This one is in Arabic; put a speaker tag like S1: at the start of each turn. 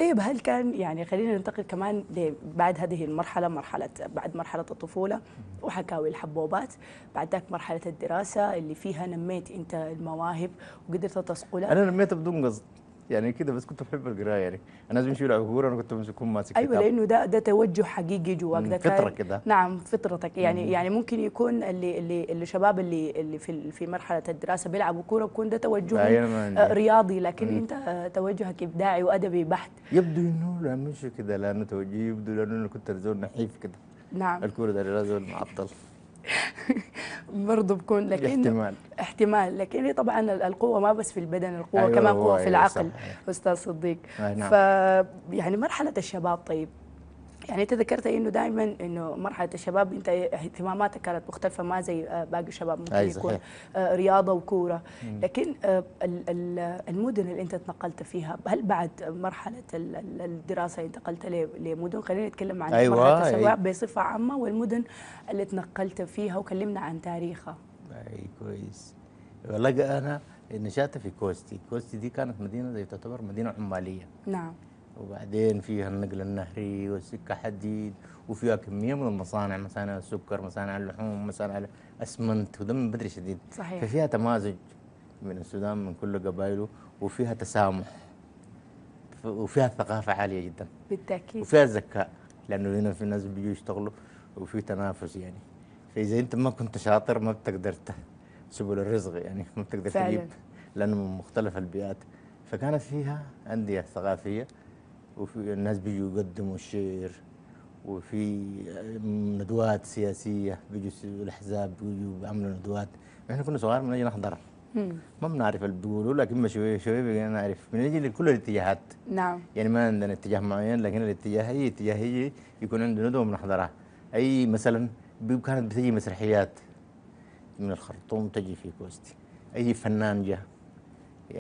S1: طيب هل كان يعني خلينا ننتقل كمان بعد هذه المرحلة، بعد مرحلة الطفولة وحكاوي الحبوبات، بعد ذاك مرحلة الدراسة اللي فيها نميت أنت المواهب وقدرت تصقلها.
S2: انا نميت بدون قصد، يعني كده بس كنت بحب القرايه. يعني الناس بيمشوا يلعبوا كوره، انا كنت بكون ماسك
S1: ايوه،
S2: كتاب.
S1: لانه ده توجه حقيقي جواك، ده
S2: فطره
S1: كان.
S2: كده.
S1: نعم، فطرتك. يعني
S2: مم.
S1: يعني ممكن يكون الشباب اللي في مرحله الدراسه بيلعبوا كوره، بيكون ده توجههم
S2: انا ما عندي.
S1: رياضي، لكن
S2: مم.
S1: انت توجهك ابداعي وادبي بحت.
S2: يبدو انه لا مش كده، لانه توجيه يبدو لانه انا كنت زول نحيف كده.
S1: نعم.
S2: الكوره ده لا زول معطل.
S1: برضه بكون، لكن
S2: احتمال.
S1: احتمال. لكن هي طبعا القوه ما بس في البدن، القوه
S2: ايوه
S1: كمان
S2: هو
S1: قوه في
S2: ايوه صح.
S1: العقل. استاذ صديق.
S2: اي
S1: ف
S2: نعم.
S1: يعني مرحله الشباب، طيب، يعني انت ذكرت انه دائما انه مرحله الشباب انت اهتماماتك كانت مختلفه، ما زي باقي الشباب، ممكن
S2: اي
S1: يكون
S2: صحيح.
S1: رياضه وكوره.
S2: مم.
S1: لكن المدن اللي انت تنقلت فيها، هل بعد مرحله الدراسه انتقلت لمدن؟ خلينا نتكلم عن مرحله
S2: ايوه اي.
S1: الشباب بصفه عامه، والمدن اللي تنقلت فيها، وكلمنا عن تاريخها.
S2: اي كويس. والله انا نشأت في كوستي. كوستي دي كانت مدينه زي تعتبر مدينه عماليه،
S1: نعم.
S2: وبعدين فيها النقل النهري والسكة حديد، وفيها كمية من المصانع، مصانع السكر، مصانع اللحوم، مصانع الأسمنت، وده من بدري شديد.
S1: صحيح.
S2: ففيها تمازج من السودان من كل قبائله، وفيها تسامح، وفيها ثقافة عالية جدا،
S1: بالتاكيد.
S2: وفيها ذكاء، لأنه هنا في ناس بيجوا يشتغلوا وفي تنافس يعني. فإذا أنت ما كنت شاطر ما بتقدر سبل الرزق، يعني ما بتقدر تجيب،
S1: فعلا.
S2: لأنه من مختلف البيئات. فكانت فيها أندية ثقافية، وفي الناس بيجوا يقدموا الشعر، وفي ندوات سياسية، بيجوا الأحزاب بيجوا بيعملوا ندوات. احنا كنا صغار بنجي نحضر،
S1: مم.
S2: ما بنعرف اللي بيقولوا، لكن ما شوية شوية بقينا نعرف، بنجي لكل الاتجاهات.
S1: نعم.
S2: يعني ما عندنا اتجاه معين، لكن الاتجاه أي اتجاه هي يكون عندنا ندوة بنحضرها. أي مثلا كانت بتجي مسرحيات من الخرطوم تجي في كوستي، أي فنان جه